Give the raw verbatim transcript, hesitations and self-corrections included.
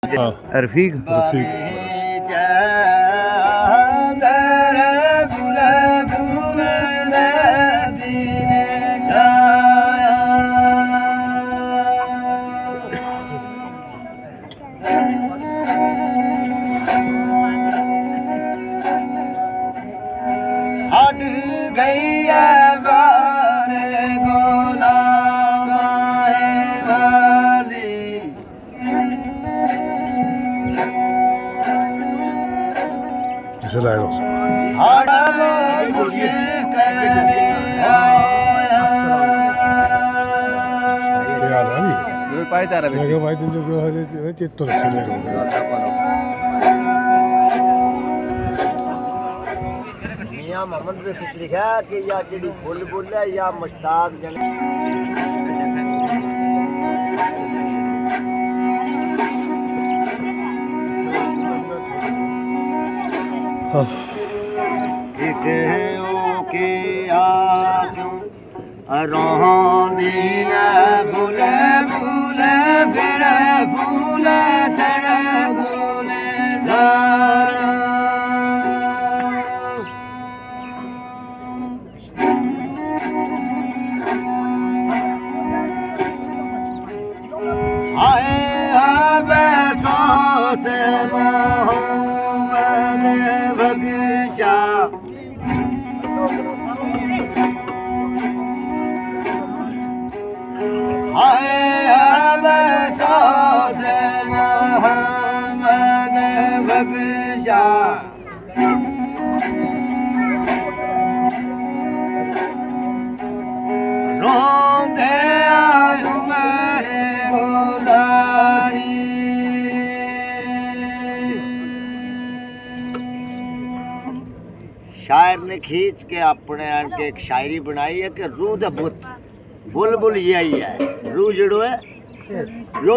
रफीक हट गैया बारे गुलाम वाली किसे लाएगा हड़ा खुश करने आया पाई तारा भाई तुम जो है चित्त मियां मोहम्मद ने कुछ लिखा कि या जेडी फुल बुल है या मुश्ताक जन किसे के आजू रोंदी न भूले भूले फिर भूले सड़ भूले सारा आए आबे से मोहम्मद बख्शा आए आबे से मोहम्मद बख्शा रोंदे आयु मेरे गुलारी शायर ने खींच के अपने के एक शायरी बनाई है कि रूह दा बुत बुलबुल यही है रूह जड़ो है